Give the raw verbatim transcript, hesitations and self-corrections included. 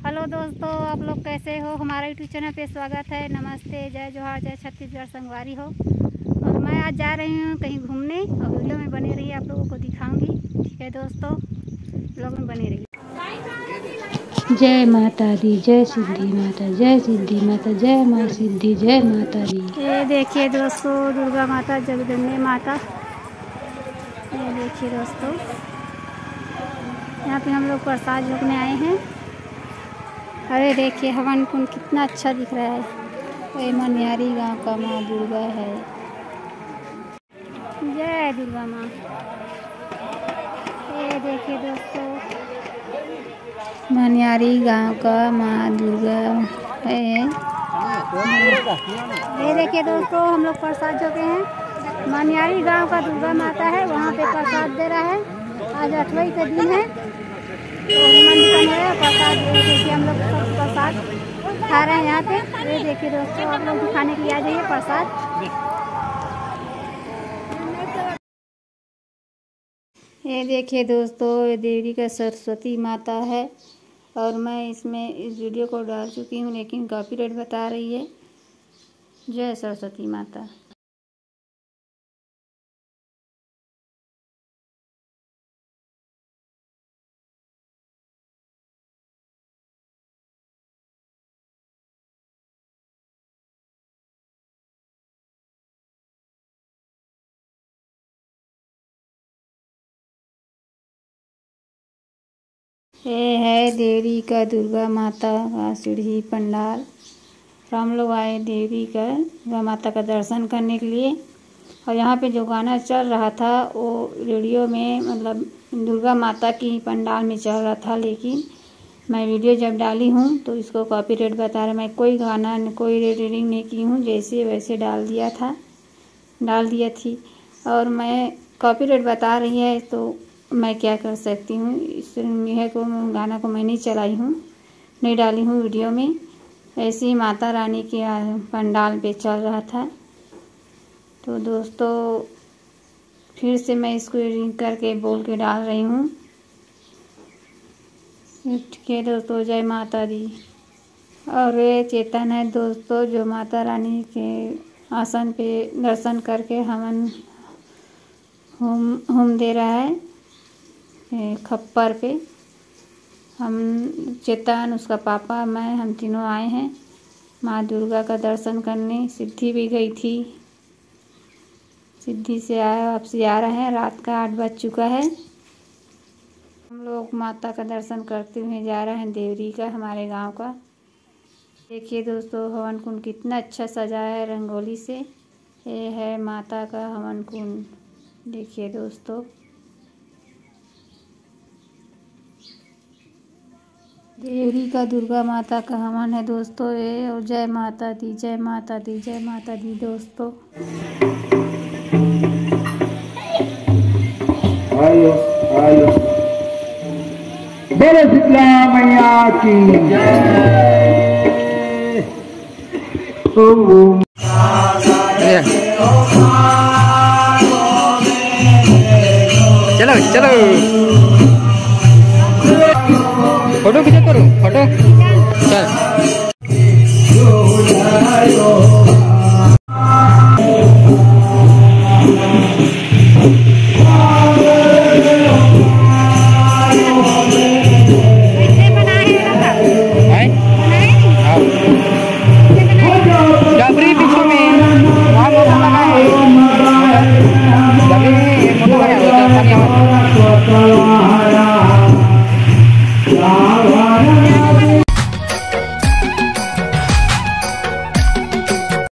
Hello दोस्तों, आप लोग कैसे हो। हमारा यूट्यूब चैनल पे स्वागत है। नमस्ते, जय जोहार, जय छत्तीसगढ़ संगवारी हो। और मैं आज जा रही हूँ कहीं घूमने और वीडियो में बने रही, आप लोगों को दिखाऊंगी। ठीक है दोस्तों, ब्लॉग में बने रही। जय माता दी, जय सिद्धि माता, जय सिद्धि माता, जय माँ सिद्धि, जय माता दी। ये देखिए दोस्तों, दुर्गा माता, जगदम्बे माता। ये देखिए दोस्तों, यहाँ पे हम लोग प्रसाद झोंकने आए हैं। अरे देखिए हवन कुंड कितना अच्छा दिख रहा है। ये मनियारी गांव का माँ दुर्गा है। जय दुर्गा माँ। ये देखिए दोस्तों, मनियारी गांव का माँ दुर्गा है। ये देखिए दोस्तों, हम लोग प्रसाद झोंके हैं। मनियारी गांव का दुर्गा माता है, वहाँ पे प्रसाद दे रहा है। आज अठवाई का दिन है तो मंदिर है प्रसाद। देखिए हम लोग सब प्रसाद खा रहे हैं यहाँ पे। ये देखिए दोस्तों, आप लोग भी खाने के लिए आ जाइए प्रसाद। ये देखिए दोस्तों, ये देवी का सरस्वती माता है और मैं इसमें इस वीडियो को डाल चुकी हूँ, लेकिन कॉपीराइट बता रही है। जय सरस्वती माता। ये है देवी का दुर्गा माता का सीढ़ी पंडाल। तो हम लोग आए देवी का दुर्गा माता का दर्शन करने के लिए। और यहाँ पे जो गाना चल रहा था वो रेडियो में, मतलब दुर्गा माता की पंडाल में चल रहा था, लेकिन मैं वीडियो जब डाली हूँ तो इसको कॉपीराइट बता रहा। मैं कोई गाना कोई रेडिंग नहीं की हूँ, जैसे वैसे डाल दिया था डाल दिया थी और मैं कॉपीराइट बता रही है तो मैं क्या कर सकती हूँ। इस यह को गाना को मैं नहीं चलाई हूँ, नहीं डाली हूँ वीडियो में। ऐसे ही माता रानी के पंडाल पे चल रहा था। तो दोस्तों फिर से मैं इसको रिंग करके बोल के डाल रही हूँ। ठीक है दोस्तों, जय माता दी। और ये चेतन है दोस्तों, जो माता रानी के आसन पे दर्शन करके हवन होम होम दे रहा है खप्पर पे। हम चेतन, उसका पापा, मैं, हम तीनों आए हैं माँ दुर्गा का दर्शन करने। सिद्धि भी गई थी, सिद्धि से आया वापसी आ रहे हैं। रात का आठ बज चुका है। हम लोग माता का दर्शन करते हुए जा रहे हैं देवरी का, हमारे गांव का। देखिए दोस्तों, हवन कुंड कितना अच्छा सजाया है रंगोली से। ये है माता का हवन कुंड। देखिए दोस्तों, देवरी का दुर्गा माता का हवन है दोस्तों ये। और जय माता दी, जय माता दी, जय माता दी दोस्तों। आयो आयो, बोलो शीतला मैया की जय। ओम चलो चलो फोटो खींचा करो, फोटो चल। डबरी पीछे में वहाँ मोटर लगा है, डबरी में मोटर लगा है, पानी आवा।